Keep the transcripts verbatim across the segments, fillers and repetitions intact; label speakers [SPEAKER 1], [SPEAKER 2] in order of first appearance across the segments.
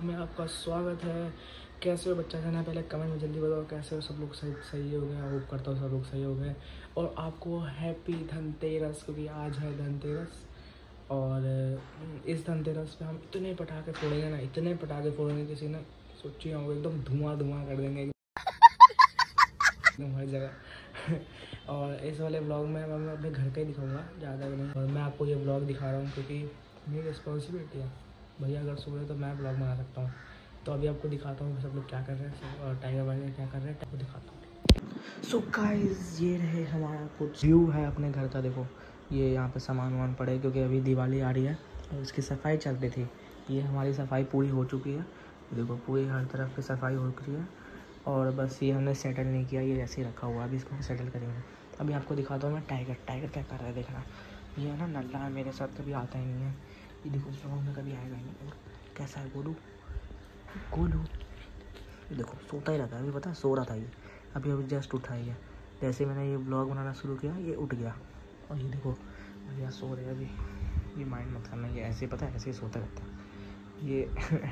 [SPEAKER 1] में आपका स्वागत है। कैसे हो बच्चा खाना, पहले कमेंट में जल्दी बताओ कैसे हो। सब लोग सही सही हो गए, होप करता हूँ सब लोग सही हो गए। और आपको हैप्पी धनतेरस, क्योंकि आज है धनतेरस। और इस धनतेरस पे हम इतने पटाखे फोड़ेंगे ना, इतने पटाखे फोड़ेंगे किसी ने सोची होंगे, एकदम धुआं धुआं कर देंगे एकदम हर जगह। और इस वाले ब्लॉग में मैं अपने घर का ही दिखाऊंगा, ज़्यादा नहीं। और मैं आपको ये ब्लॉग दिखा रहा हूँ क्योंकि मेरी रिस्पॉन्सिबिलिटी है। भैया अगर सो रहे तो मैं ब्लॉग बना सकता हूँ। तो अभी आपको दिखाता हूँ सब लोग क्या कर रहे हैं और टाइगर भाई क्या कर रहे हैं, आपको दिखाता हूँ। सो गाइस, ये रहे हमारा कुछ व्यू है अपने घर का। देखो ये यहाँ पे सामान वामान पड़े क्योंकि अभी दिवाली आ रही है और इसकी सफाई चल रही थी। ये हमारी सफाई पूरी हो चुकी है। देखो पूरी हर तरफ की सफाई हो चुकी है और बस ये हमने सेटल नहीं किया, ये ऐसे ही रखा हुआ है। अभी इसको सेटल करेंगे। अभी आपको दिखाता हूँ मैं टाइगर टाइगर क्या कर रहा है। देखना, ये है ना नल्ला है, मेरे साथ कभी आता ही नहीं है। ये देखो ब्लॉग में कभी आएगा ही नहीं। और कैसा है गोलू, गोलू ये देखो सोता ही रहता है। अभी पता है सो रहा था ये, अभी अभी जस्ट उठा ही है। जैसे मैंने ये ब्लॉग बनाना शुरू किया ये उठ गया। और ये देखो भैया सो रहे हैं अभी, ये माइंड मत करना, ये ऐसे पता है ऐसे ही सोता रहता है ये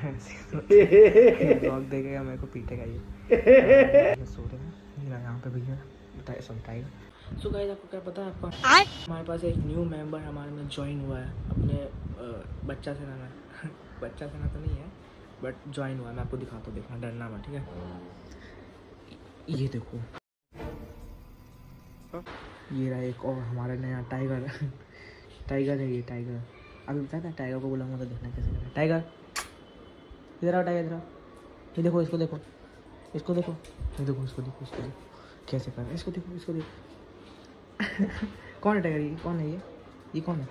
[SPEAKER 1] ऐसे ब्लॉग देखेगा मेरे को पीटेगा ये। ये सो रहे हैं ये यहाँ पे भैया सब टाइगर। सो गाइस, आपको क्या पता है, आपका हमारे पास एक न्यू मेंबर हमारे में ज्वाइन हुआ है अपने बच्चा सेना में। बच्चा सेना तो नहीं है बट ज्वाइन हुआ है। मैं आपको दिखाता हूँ, देखना, डरना मत, ठीक है। ये देखो ये रहा एक और हमारा नया टाइगर। टाइगर है ये टाइगर। अभी बताया था टाइगर को बुलाऊंगा तो देखना कैसे करना है। टाइगर इधर आओ, टाइगर इधर आओ। ये देखो इसको देखो, इसको देखो, ये देखो इसको देखो, इसको देखो कैसे कर रहा है, इसको देखो इसको देखो। कौन है टाइगर, ये कौन है, ये ये कौन है?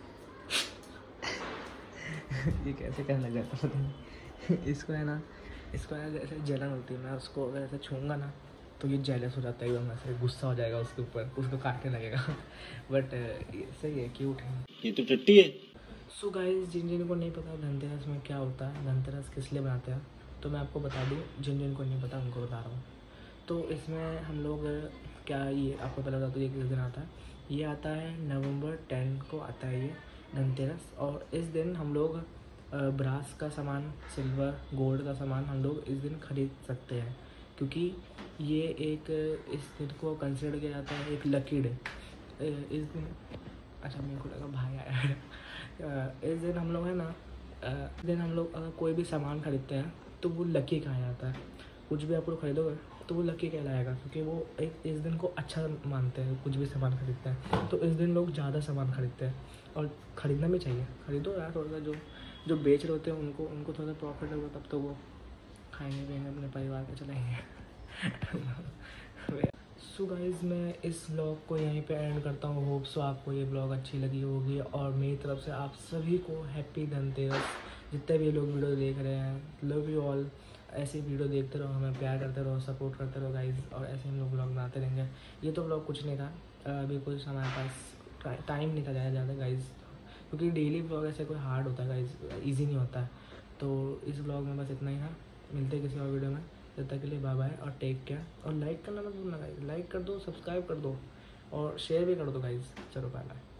[SPEAKER 1] ये कैसे करने लग जाता पता नहीं। इसको है ना, इसको है जैसे जलन होती है, मैं उसको अगर ऐसे छूँगा ना तो ये जेलस हो जाता है एकदम, ऐसे गुस्सा हो जाएगा उसके ऊपर, उसको काटने लगेगा। बट सही है, क्यूट है,
[SPEAKER 2] ये तो टट्टी है।
[SPEAKER 1] सो गाइस, जिन जिन को नहीं पता धनतेरस में क्या होता है, धनतेरस किस लिए बनाते हैं, तो मैं आपको बता दूं, जिन जिन को नहीं पता उनको बता रहा हूँ। तो इसमें हम लोग क्या, ये आपको पता बता तो ये किस दिन आता है। ये आता है नवंबर टेन को आता है ये धनतेरस। और इस दिन हम लोग ब्रास का सामान, सिल्वर गोल्ड का सामान हम लोग इस दिन खरीद सकते हैं, क्योंकि ये एक इस दिन को कंसिडर किया जाता है एक लकी डे। इस दिन, अच्छा मेरे को लगा भाई आया है। इस दिन हम लोग है ना, इस दिन हम लोग अगर कोई भी सामान खरीदते हैं तो वो लकी कहा जाता है। कुछ भी आप लोग खरीदोगे तो वो लकी कहलाएगा, क्योंकि वो एक इस दिन को अच्छा मानते हैं। कुछ भी सामान खरीदते हैं तो इस दिन लोग ज़्यादा सामान खरीदते हैं और ख़रीदना भी चाहिए। खरीदो यार थोड़ा सा, जो जो बेच रहे होते हैं उनको उनको थोड़ा सा प्रॉफिट होगा, तब तो वो खाएंगे पिएंगे, अपने परिवार के चलाएंगे। सो गाइज़, मैं इस ब्लॉग को यहीं पे एंड करता हूँ। होप सो आपको ये ब्लॉग अच्छी लगी होगी और मेरी तरफ से आप सभी को हैप्पी धनतेरस। जितने भी लोग वीडियो देख रहे हैं, लव यू ऑल। ऐसे वीडियो देखते रहो, हमें प्यार करते रहो, सपोर्ट करते रहो गाइज़, और ऐसे हम लोग ब्लॉग बनाते रहेंगे। ये तो ब्लॉग कुछ नहीं था, अभी कुछ हमारे पास टाइम नहीं था ज़्यादा ज़्यादा गाइज़, क्योंकि डेली ब्लॉग ऐसे कोई हार्ड होता है गाइज़, ईजी नहीं होता है। तो इस ब्लॉग में बस इतना ही था। मिलते हैं किसी और वीडियो में, तब तक के लिए बाय बाय और टेक केयर। और लाइक करना मत भूलना गाइस, लाइक कर दो, सब्सक्राइब कर दो और शेयर भी कर दो गाइस। चलो बाय बाय।